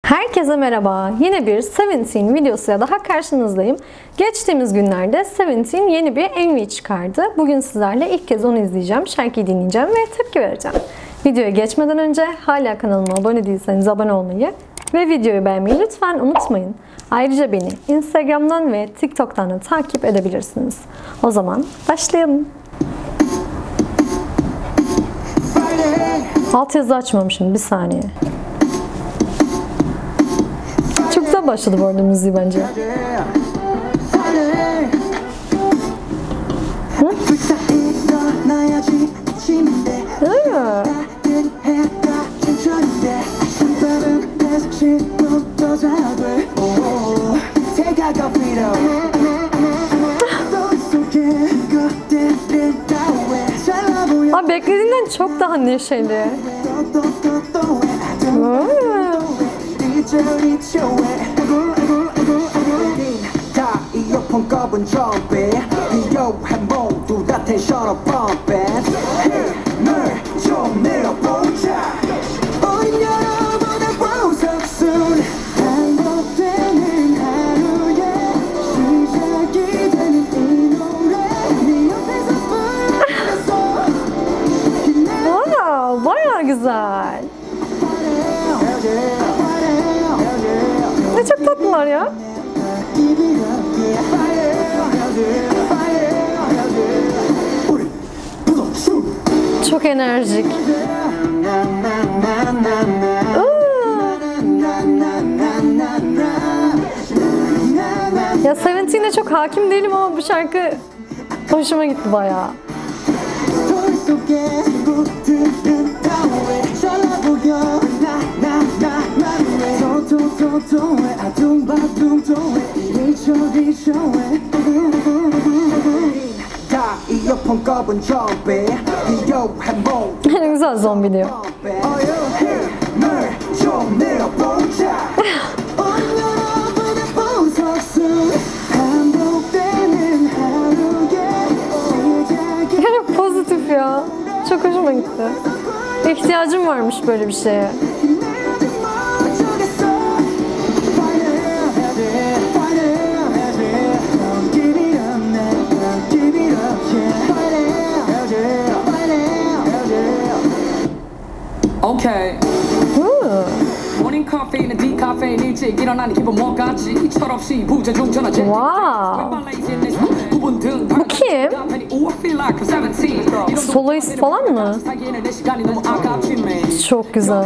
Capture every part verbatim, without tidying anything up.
Herkese merhaba. Yine bir Seventeen videosuyla daha karşınızdayım. Geçtiğimiz günlerde Seventeen yeni bir M V çıkardı. Bugün sizlerle ilk kez onu izleyeceğim, şarkıyı dinleyeceğim ve tepki vereceğim. Videoya geçmeden önce hala kanalıma abone değilseniz abone olmayı ve videoyu beğenmeyi lütfen unutmayın. Ayrıca beni Instagram'dan ve TikTok'tan da takip edebilirsiniz. O zaman başlayalım. Altyazı açmamışım, bir saniye. Çok güzel başladı bu arada müziği bence. Hı? Öyle mi? Abi beklediğinden çok daha neşeli. Wow, bayağı güzel. Ne çok tatlılar ya. Çok enerjik. Ya Seventeen'e çok hakim değilim ama bu şarkı hoşuma gitti bayağı. Ne güzel zombi diyor. Çok pozitif ya. Çok hoşuma gitti. İhtiyacım varmış böyle bir şeye. Okay. 모닝 카페인은 디카페인 일찍 일어나는 기분 뭐같이 철없이 부재중 전화 제 Wow. Bu kim? Soloist falan mı? Çok güzel.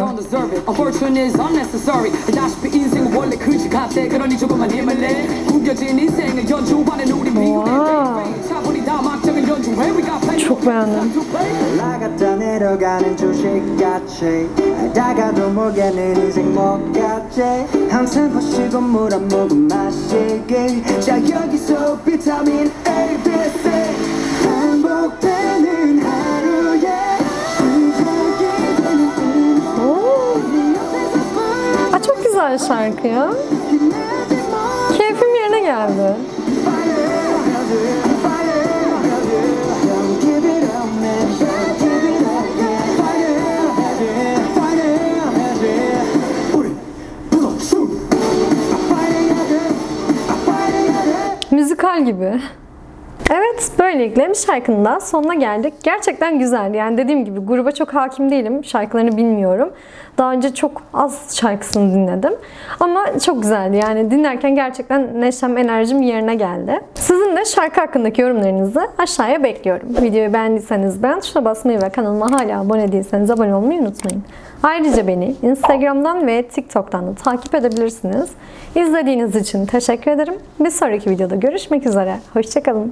Wow. Çok beğendim. Aa, çok güzel şarkı ya. Keyfim yerine geldi. Müzikal gibi. Evet, böylelikle şarkının da sonuna geldik. Gerçekten güzel. Yani dediğim gibi gruba çok hakim değilim. Şarkılarını bilmiyorum. Daha önce çok az şarkısını dinledim. Ama çok güzeldi. Yani dinlerken gerçekten neşem, enerjim yerine geldi. Sizin de şarkı hakkındaki yorumlarınızı aşağıya bekliyorum. Videoyu beğendiyseniz beğen tuşuna basmayı ve kanalıma hala abone değilseniz abone olmayı unutmayın. Ayrıca beni Instagram'dan ve TikTok'tan da takip edebilirsiniz. İzlediğiniz için teşekkür ederim. Bir sonraki videoda görüşmek üzere. Hoşça kalın.